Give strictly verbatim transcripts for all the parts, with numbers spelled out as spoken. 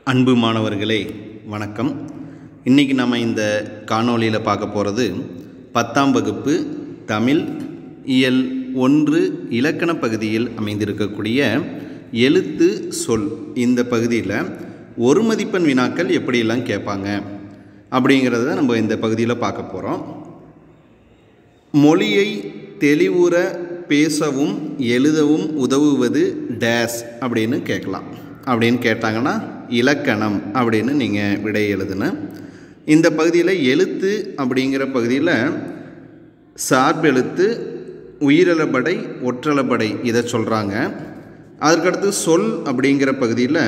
அன்பு மாணவர்களே வணக்கம். இன்றைக்கி நம்ம இந்த காணொளியில் பார்க்க போகிறது பத்தாம் வகுப்பு தமிழ் இயல் ஒன்று இலக்கண பகுதியில் அமைந்திருக்கக்கூடிய எழுத்து சொல். இந்த பகுதியில் ஒரு மதிப்பெண் வினாக்கள் எப்படியெல்லாம் கேட்பாங்க அப்படிங்கிறத நம்ம இந்த பகுதியில் பார்க்க போகிறோம். மொழியை தெளிவுற பேசவும் எழுதவும் உதவுவது டேஸ் அப்படின்னு கேட்கலாம். அப்படின்னு கேட்டாங்கன்னா இலக்கணம் அப்படின்னு நீங்கள் விடை எழுதுன. இந்த பகுதியில் எழுத்து அப்படிங்கிற பகுதியில் சார்பெழுத்து, உயிரெழுபடை, ஒற்றெழுபடை இதை சொல்கிறாங்க. அதற்கடுத்து சொல் அப்படிங்கிற பகுதியில்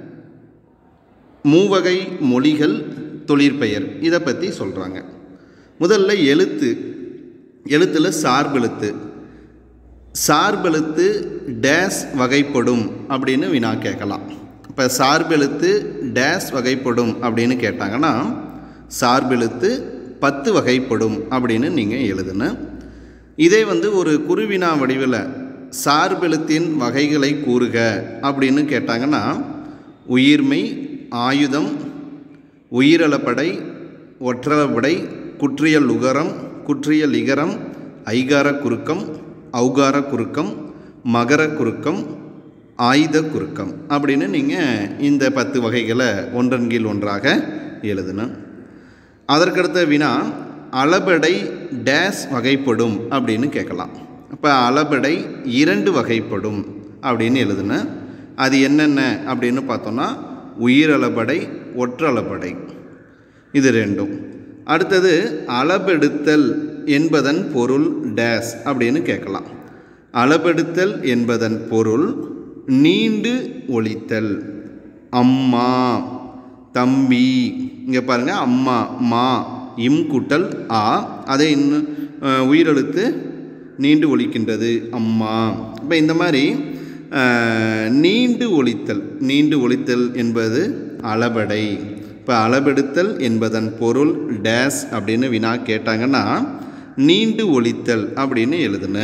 மூவகை மொழிகள், தொழிற்பெயர் இதை பற்றி சொல்கிறாங்க. முதல்ல எழுத்து. எழுத்தில் சார்பெழுத்து. சார்பெழுத்து டேஸ் வகைப்படும் அப்படின்னு வினா கேட்கலாம். இப்போ சார்பெழுத்து டேஸ் வகைப்படும் அப்படின்னு கேட்டாங்கன்னா சார்பெழுத்து பத்து வகைப்படும் அப்படின்னு நீங்கள் எழுதுன. இதே வந்து ஒரு குறுவினா வடிவில் சார்பெழுத்தின் வகைகளை கூறுக அப்படின்னு கேட்டாங்கன்னா உயிர்மை, ஆயுதம், உயிரெழுபடை, ஒற்றெழுபடை, குற்றியல் உகரம், குற்றியல் இகரம், ஐகார குறுக்கம், ஔகார குறுக்கம், மகர குறுக்கம், ஆயுத குறுக்கம் அப்படின்னு நீங்கள் இந்த பத்து வகைகளை ஒன்றன் கீழ் ஒன்றாக எழுதணும். அதற்கடுத்த வினா அளபடை டேஸ் வகைப்படும் அப்படின்னு கேட்கலாம். அப்போ அளபடை இரண்டு வகைப்படும் அப்படின்னு எழுதுன. அது என்னென்ன அப்படின்னு பார்த்தோன்னா உயிரெழுபடை, ஒற்றெழுபடை இது ரெண்டும். அடுத்தது அளபெடுத்தல் என்பதன் பொருள் டேஸ் அப்படின்னு கேட்கலாம். அளபெடுத்தல் என்பதன் பொருள் நீண்டு ஒலித்தல். அம்மா, தம்பி, இங்கே பாருங்கள் அம்மா மா இம் கூட்டல் ஆ, அதை இன்னும் உயிரெழுத்து நீண்டு ஒலிக்கின்றது அம்மா. இப்போ இந்த மாதிரி நீண்டு ஒலித்தல், நீண்டு ஒலித்தல் என்பது அளபடை. இப்போ அளபெடுத்தல் என்பதன் பொருள் டேஸ் அப்படின்னு வினா கேட்டாங்கன்னா நீண்டு ஒலித்தல் அப்படின்னு எழுதுன.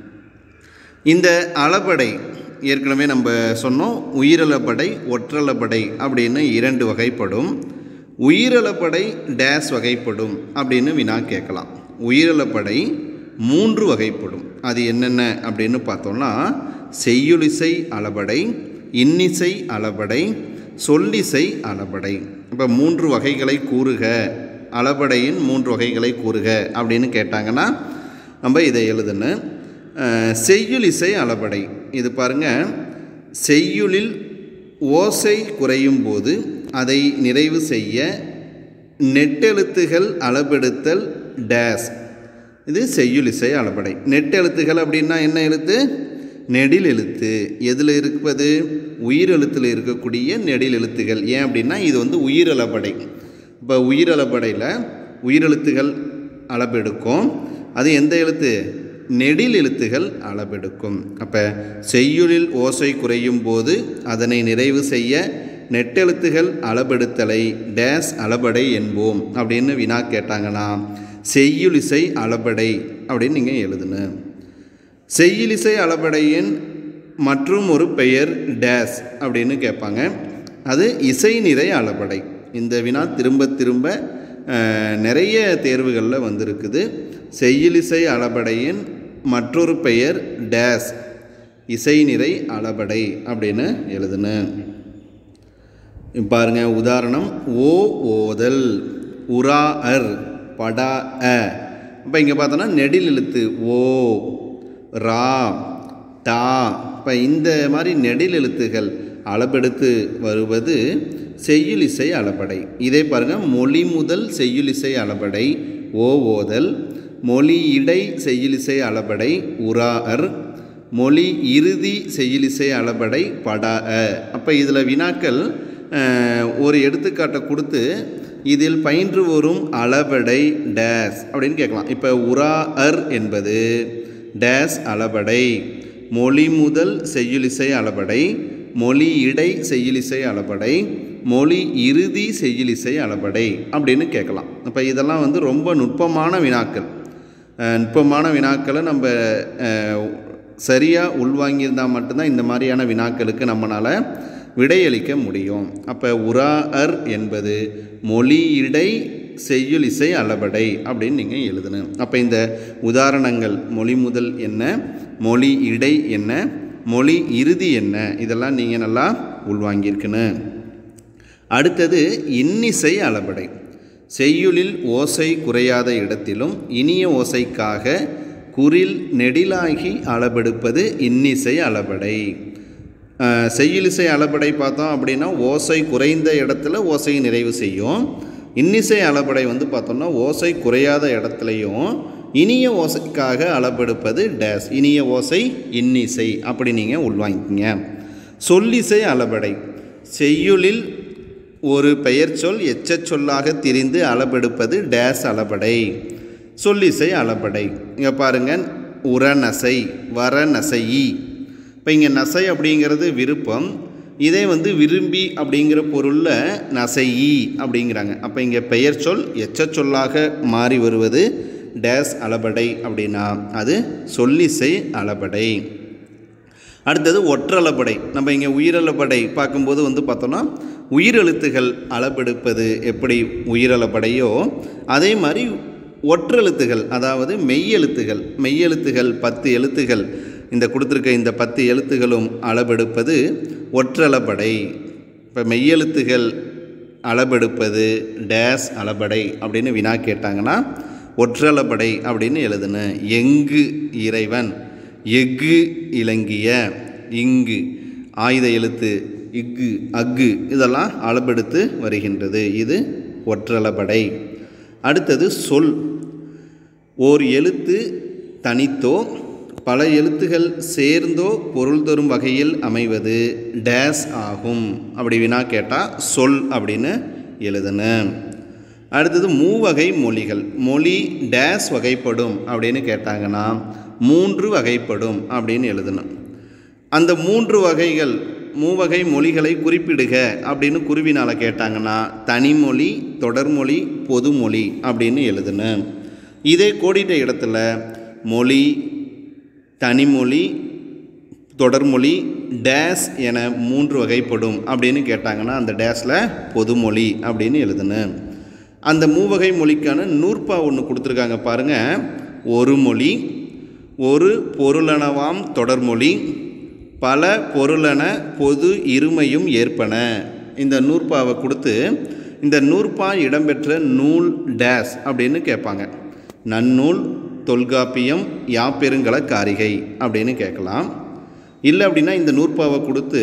இந்த அளபடை ஏற்கனவே நம்ம சொன்னோம். உயிரெழுபடை, ஒற்றெழுபடை அப்படின்னு இரண்டு வகைப்படும். உயிரெழுபடை டேஸ் வகைப்படும் அப்படின்னு வினா கேட்கலாம். உயிரெழுபடை மூன்று வகைப்படும். அது என்னென்ன அப்படின்னு பார்த்தோம்னா செய்யுளிசை அளபடை, இன்னிசை அளபடை, சொல்லிசை அளபடை. இப்போ மூன்று வகைகளை கூறுக, அளபடையின் மூன்று வகைகளை கூறுக அப்படின்னு கேட்டாங்கன்னா நம்ம இதை எழுதுன்னு. செய்யுளிசை அளபடை இது பாருங்கள். செய்யுளில் ஓசை குறையும் போது அதை நிறைவு செய்ய நெட்டெழுத்துகள் அளபெடுத்தல் டேஸ். இது செய்யுளிசை அளபடை. நெட்டெழுத்துகள் அப்படின்னா என்ன எழுத்து? நெடில் எழுத்து. எதில் இருப்பது? உயிரெழுத்தில் இருக்கக்கூடிய நெடில் எழுத்துகள். ஏன் அப்படின்னா இது வந்து உயிரெழுபடை. இப்போ உயிரெழுபடையில் உயிரெழுத்துகள் அளபெடுக்கும். அது எந்த எழுத்து? நெடில் எழுத்துகள் அளபெடுக்கும். அப்போ செய்யுளில் ஓசை குறையும் போது அதனை நிறைவு செய்ய நெட்டெழுத்துகள் அளபெடுத்தலை டேஸ் அளபடை என்போம் அப்படின்னு வினா கேட்டாங்கன்னா செய்யுளிசை அளபடை அப்படின்னு நீங்கள் எழுதுன. செய்யுளிசை அளபடையின் மற்றும் ஒரு பெயர் டேஸ் அப்படின்னு கேட்பாங்க. அது இசை நிறை அளபடை. இந்த வினா திரும்ப திரும்ப நிறைய தேர்வுகளில் வந்திருக்குது. செய்யுளிசை அளபடையின் மற்றொரு பெயர் டேஸ், இசை நிறை அளபடை அப்படின்னு எழுதுன. பாருங்க உதாரணம் ஓ ஓதல், உரா அர், படா அ. இப்போ இங்கே பார்த்தோன்னா நெடில் எழுத்து ஓ, ரா, டா. இப்போ இந்த மாதிரி நெடில் எழுத்துகள் அளபெடுத்து வருவது செய்யுளிசை அளபடை. இதே பாருங்கள் மொழி முதல் செய்யுளிசை அளபடை ஓ ஓதல், மொழி இடை செய்யுளிசை அளபடை உரா அர், மொழி இறுதி செய்யுளிசை அளபடை படா அ. அப்போ இதில் வினாக்கள் ஒரு எடுத்துக்காட்டை கொடுத்து இதில் பயின்று வரும் அளபடை டேஸ் அப்படின்னு கேட்கலாம். இப்போ உரா அர் என்பது டேஸ் அளபடை. மொழி முதல் செய்யுளிசை அளபடை, மொழி இடை செய்யுளிசை அளபடை, மொழி இறுதி செய்யுளிசை அளபடை அப்படின்னு கேட்கலாம். அப்போ இதெல்லாம் வந்து ரொம்ப நுட்பமான வினாக்கள். நுட்பமான வினாக்களை நம்ம சரியாக உள்வாங்கியிருந்தால் மட்டும்தான் இந்த மாதிரியான வினாக்களுக்கு நம்மளால் விடையளிக்க முடியும். அப்போ உராஅர் என்பது மொழியிடை செய்யுளிசை அளபடை அப்படின்னு நீங்கள் எழுதணும். அப்போ இந்த உதாரணங்கள் மொழி முதல் என்ன, மொழி இடை என்ன, மொழி இறுதி என்ன, இதெல்லாம் நீங்கள் நல்லா உள்வாங்கியிருக்கணும். அடுத்தது இன்னிசை அளபடை. செய்யுளில் ஓசை குறையாத இடத்திலும் இனிய ஓசைக்காக குறில் நெடிலாகி அளபெடுப்பது இன்னிசை அளபடை. செய்யுளிசை அளபடை பார்த்தோம் அப்படின்னா ஓசை குறைந்த இடத்துல ஓசையை நிறைவு செய்யும். இன்னிசை அளபடை வந்து பார்த்தோம்னா ஓசை குறையாத இடத்துலையும் இனிய ஓசைக்காக அளபெடுப்பது டேஸ், இனிய ஓசை இன்னிசை, அப்படி நீங்கள் உள்வாங்கிக்கிங்க. சொல்லிசை அளபடை. செய்யுளில் ஒரு பெயர் சொல் எச்சச் சொல்லாக திரிந்து அளபெடுப்பது டேஸ் அளபடை, சொல்லிசை அளபடை. இங்கே பாருங்கள், உரநசை, வரநசையி. இப்போ இங்கே நசை அப்படிங்கிறது விருப்பம், இதே வந்து விரும்பி அப்படிங்கிற பொருளில் நசையி அப்படிங்கிறாங்க. அப்போ இங்கே பெயர் சொல் எச்சச் சொல்லாக மாறி வருவது டேஸ் அளபடை அப்படின்னா அது சொல்லிசை அளபடை. அடுத்தது ஒற்றளபடை. நம்ம இங்கே உயிரளபடை பார்க்கும்போது வந்து பார்த்தோன்னா உயிரெழுத்துகள் அளபெடுப்பது எப்படி உயிரளபடையோ அதே மாதிரி ஒற்றெழுத்துகள், அதாவது மெய்யெழுத்துகள், மெய்யெழுத்துகள் பத்து எழுத்துகள், இந்த கொடுத்துருக்க இந்த பத்து எழுத்துகளும் அளபெடுப்பது ஒற்றளபடை. இப்போ மெய்யெழுத்துகள் அளபெடுப்பது டேஸ் அளபடை அப்படின்னு வினா கேட்டாங்கன்னா ஒற்றளபடை அப்படின்னு எழுதுனேன். எங்கு இறைவன், எஃகு இலங்கிய, இங்கு ஆயுத எழுத்து, இக்கு அக்கு, இதெல்லாம் அளபெடுத்து வருகின்றது. இது ஒற்றளபடை. அடுத்தது சொல். ஓர் எழுத்து தனித்தோ பல எழுத்துகள் சேர்ந்தோ பொருள் தரும் வகையில் அமைவது டேஸ் ஆகும். அப்படி வினா கேட்டால் சொல் அப்படின்னு எழுதுனேன். அடுத்தது மூவகை மொழிகள். மொழி டேஸ் வகைப்படும் அப்படின்னு கேட்டாங்கன்னா மூன்று வகைப்படும் அப்படின்னு எழுதணும். அந்த மூன்று வகைகள், மூவகை மொழிகளை குறிப்பிடுக அப்படின்னு குருவினால் கேட்டாங்கன்னா தனிமொழி, தொடர்மொழி, பொதுமொழி அப்படின்னு எழுதணும். இதே கோடிட்ட இடத்துல மொழி, தனிமொழி, தொடர்மொழி, டேஸ் என மூன்று வகைப்படும் அப்படின்னு கேட்டாங்கன்னா அந்த டேஸில் பொதுமொழி அப்படின்னு எழுதணும். அந்த மூவகை மொழிக்கான நூற்பா ஒன்று கொடுத்துருக்காங்க பாருங்கள். ஒரு மொழி, ஒரு பொருளனவாம் தொடர்மொழி, பல பொருளன பொது இருமையும் ஏற்பன. இந்த நூற்பாவை கொடுத்து இந்த நூற்பா இடம்பெற்ற நூல் டேஸ் அப்படின்னு கேட்பாங்க. நன்னூல், தொல்காப்பியம், யாப்பெருங்கல காரிகை அப்படின்னு கேட்கலாம். இல்லை அப்படின்னா இந்த நூற்பாவை கொடுத்து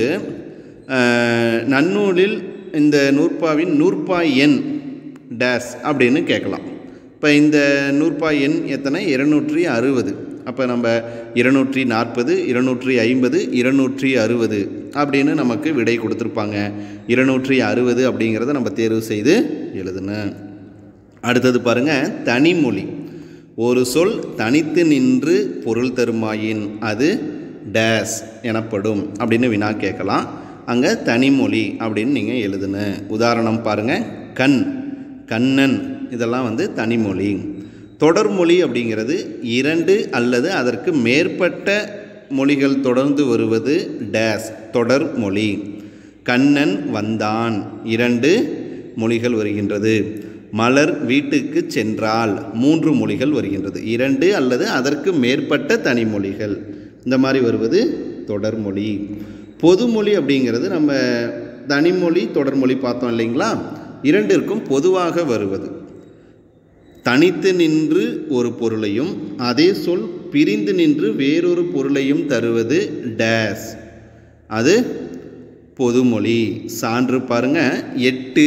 நன்னூலில் இந்த நூற்பாவின் நூற்பா எண் டேஸ் அப்படின்னு கேட்கலாம். இப்போ இந்த நூற்பா எண் எத்தனை? இருநூற்றி அறுபது. அப்போ நம்ம இருநூற்றி நாற்பது, இருநூற்றி ஐம்பது, இருநூற்றி அறுபது அப்படின்னு நமக்கு விடை கொடுத்துருப்பாங்க. இருநூற்றி அறுபது அப்படிங்கிறத நம்ம தேர்வு செய்து எழுதணும். அடுத்தது பாருங்கள், தனிமொழி. ஒரு சொல் தனித்து நின்று பொருள் தருமாயின் அது டேஸ் எனப்படும் அப்படின்னு வினா கேட்கலாம். அங்கே தனிமொழி அப்படின்னு நீங்கள் எழுதுணும். உதாரணம் பாருங்கள், கண், கண்ணன், இதெல்லாம் வந்து தனிமொழி. தொடர்மொழி அப்படிங்கிறது இரண்டு அல்லது அதற்கு மேற்பட்ட மொழிகள் தொடர்ந்து வருவது டேஸ் தொடர்மொழி. கண்ணன் வந்தான், இரண்டு மொழிகள் வருகின்றது. மலர் வீட்டுக்கு சென்றால் மூன்று மொழிகள் வருகின்றது. இரண்டு அல்லது அதற்கு மேற்பட்ட தனிமொழிகள் இந்த மாதிரி வருவது தொடர்மொழி. பொதுமொழி அப்படிங்கிறது நம்ம தனிமொழி தொடர்மொழி பார்த்தோம் இல்லைங்களா, இரண்டிற்கும் பொதுவாக வருவது. தனித்து நின்று ஒரு பொருளையும் அதே சொல் பிரிந்து நின்று வேறொரு பொருளையும் தருவது டேஸ், அது பொதுமொழி. சான்று பாருங்க, எட்டு.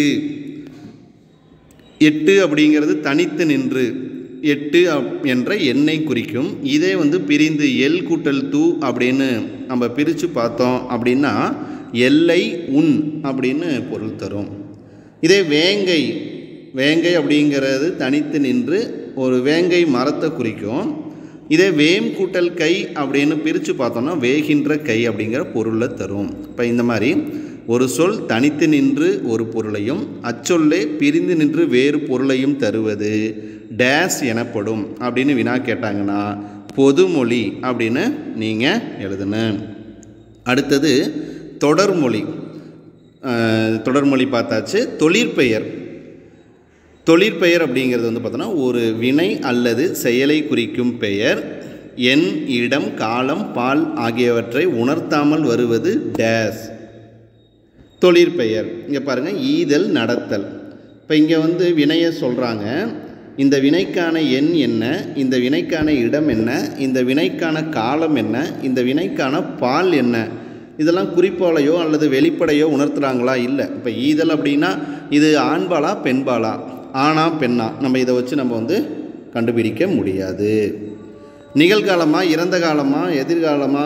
எட்டு அப்படிங்கிறது தனித்து நின்று எட்டு என்ற எண்ணை குறிக்கும். இதே வந்து பிரிந்து எல் கூட்டல் தூ அப்படின்னு நம்ம பிரித்து பார்த்தோம் அப்படின்னா எல்லை உன் அப்படின்னு பொருள் தரும். இதே வேங்கை, வேங்கை அப்படிங்கிறது தனித்து நின்று ஒரு வேங்கை மரத்தை குறிக்கும். இதே வேம் கூட்டல் கை அப்படின்னு பிரித்து பார்த்தோம்னா வேகின்ற கை அப்படிங்கிற பொருளை தரும். இப்போ இந்த மாதிரி ஒரு சொல் தனித்து நின்று ஒரு பொருளையும் அச்சொல்லே பிரிந்து நின்று வேறு பொருளையும் தருவது டேஸ் எனப்படும் அப்படின்னு வினா கேட்டாங்கன்னா பொதுமொழி அப்படின்னு நீங்கள் எழுதணும். அடுத்தது தொடர்மொழி. தொடர்மொழி பார்த்தாச்சு. தொழிற்பெயர். தொழிற்பெயர் அப்படிங்கிறது வந்து பார்த்தோன்னா ஒரு வினை அல்லது செயலை குறிக்கும் பெயர் எண், இடம், காலம், பால் ஆகியவற்றை உணர்த்தாமல் வருவது டேஸ் தொழிற்பெயர். இங்கே பாருங்கள், ஈதல், நடத்தல். இப்போ இங்கே வந்து வினையை சொல்கிறாங்க. இந்த வினைக்கான எண் என்ன, இந்த வினைக்கான இடம் என்ன, இந்த வினைக்கான காலம் என்ன, இந்த வினைக்கான பால் என்ன, இதெல்லாம் குறிப்பாலையோ அல்லது வெளிப்படையோ உணர்த்துகிறாங்களா? இல்லை. இப்போ ஈதல் அப்படின்னா இது ஆண்பாலா பெண்பாலா, ஆணா பெண்ணா, நம்ம இதை வச்சு நம்ம வந்து கண்டுபிடிக்க முடியாது. நிகழ்காலமா இறந்த காலமா எதிர்காலமா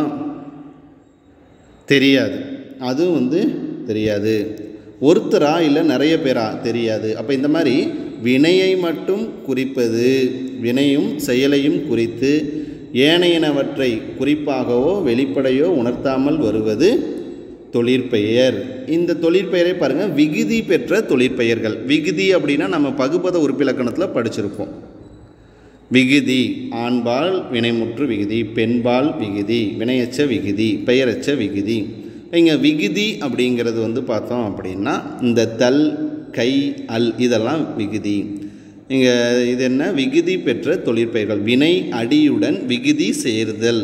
தெரியாது, அதுவும் வந்து தெரியாது. ஒருத்தரா இல்லை நிறைய பேரா தெரியாது. அப்போ இந்த மாதிரி வினையை மட்டும் குறிப்பது, வினையும் செயலையும் குறித்து ஏனையனவற்றை குறிப்பாகவோ வெளிப்படையோ உணர்த்தாமல் வருவது தொழிற்பெயர். இந்த தொழிற்பெயரை பாருங்கள், விகுதி பெற்ற தொழிற்பெயர்கள். விகுதி அப்படின்னா நம்ம பகுபத உறுப்பிலக்கணத்தில் படிச்சிருப்போம். விகுதி ஆண்பால் வினைமுற்று விகுதி, பெண்பால் விகுதி, வினையச்ச விகுதி, பெயரச்ச விகுதி. இங்கே விகுதி அப்படிங்கிறது வந்து பார்த்தோம் அப்படின்னா இந்த தல், கை, அல் இதெல்லாம் விகுதி. இங்கே இது என்ன? விகுதி பெற்ற தொழிற்பெயர்கள். வினை அடியுடன் விகுதி சேர்தல்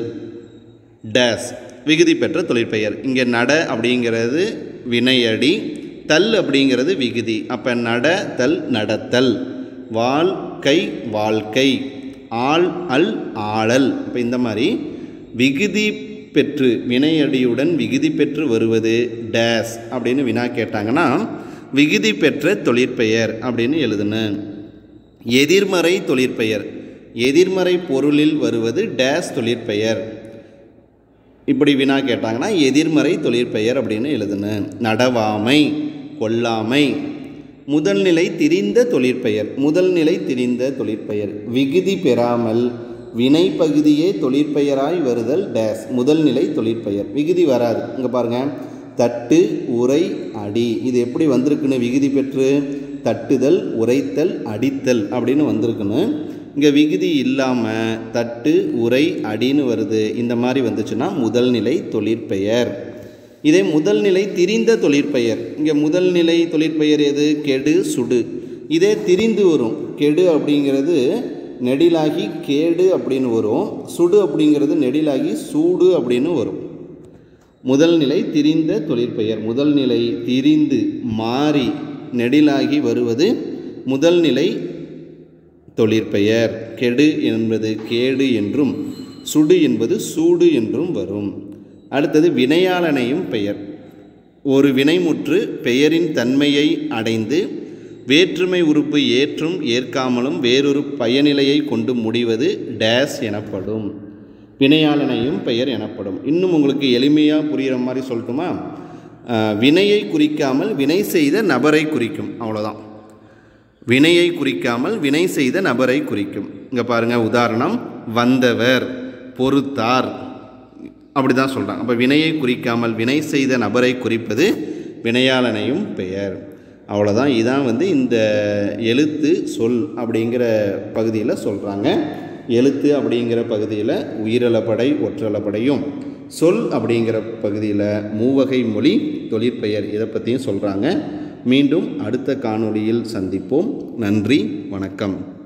டேஸ் விகுதி பெற்ற தொழிற்பெயர். இங்கே நட அப்படிங்கிறது வினையடி, தல் அப்படிங்கிறது விகுதி. அப்போ நட, தல், நடத்தல். வாழ்க்கை, வாழ்க்கை. ஆள், அல், ஆளல். இப்போ இந்த மாதிரி விகுதி பெற்று வினையடியுடன் விகுதி பெற்று வருவது டேஸ் அப்படின்னு வினா கேட்டாங்கன்னா விகுதி பெற்ற தொழிற்பெயர் அப்படின்னு எழுதுனேன். எதிர்மறை தொழிற்பெயர். எதிர்மறை பொருளில் வருவது டேஸ் தொழிற்பெயர். இப்படி வினா கேட்டாங்கன்னா எதிர்மறை தொழிற்பெயர் அப்படின்னு எழுதுனேன். நடவாமை, கொல்லாமை. முதல்நிலை திரிந்த தொழிற்பெயர். முதல்நிலை திரிந்த தொழிற்பெயர். விகுதி பெறாமல் வினை பகுதியே தொழிற்பெயராய் வருதல் டேஸ் முதல்நிலை தொழிற்பெயர். விகுதி வராது. இங்கே பாருங்கள், தட்டு, உரை, அடி. இது எப்படி வந்திருக்குன்னு விகுதி பெற்று தட்டுதல், உரைத்தல், அடித்தல் அப்படின்னு வந்திருக்குன்னு. இங்கே விகுதி இல்லாமல் தட்டு, உரை, அடின்னு வருது. இந்த மாதிரி வந்துச்சுன்னா முதல்நிலை தொழிற்பெயர். இதே முதல்நிலை திரிந்த தொழிற்பெயர். இங்கே முதல்நிலை தொழிற்பெயர் எது? கெடு, சுடு. இதே திரிந்து வரும். கெடு அப்படிங்கிறது நெடிலாகி கேடு அப்படின்னு வரும். சுடு அப்படிங்கிறது நெடிலாகி சூடு அப்படின்னு வரும். முதல்நிலை திரிந்த தொழிற்பெயர். முதல்நிலை திரிந்து மாறி நெடிலாகி வருவது முதல்நிலை தொழிற்பெயர். கெடு என்பது கேடு என்றும் சுடு என்பது சூடு என்றும் வரும். அடுத்தது வினையாளனையும் பெயர். ஒரு வினைமுற்று பெயரின் தன்மையை அடைந்து வேற்றுமை உறுப்பு ஏற்றும் ஏற்காமலும் வேறொரு பயனிலையை கொண்டு முடிவது டேஸ் எனப்படும். வினையாளனையும் பெயர் எனப்படும். இன்னும் உங்களுக்கு எளிமையாக புரிகிற மாதிரி சொல்லட்டுமா? வினையை குறிக்காமல் வினை செய்த நபரை குறிக்கும். அவ்வளோதான். வினையை குறிக்காமல் வினை செய்த நபரை குறிக்கும். இங்கே பாருங்கள், உதாரணம் வந்தவர், பொறுத்தார், அப்படி தான் சொல்கிறாங்க. அப்போ வினையை குறிக்காமல் வினை செய்த நபரை குறிப்பது வினையாளனையும் பெயர். அவ்வளோதான். இதான் வந்து இந்த எழுத்து சொல் அப்படிங்கிற பகுதியில் சொல்கிறாங்க. எழுத்து அப்படிங்கிற பகுதியில் உயிரிழப்படை, ஒற்றளப்படையும், சொல் அப்படிங்கிற பகுதியில் மூவகை மொழி, தொழிற்பெயர் இதை பற்றியும் சொல்கிறாங்க. மீண்டும் அடுத்த காணொளியில் சந்திப்போம். நன்றி, வணக்கம்.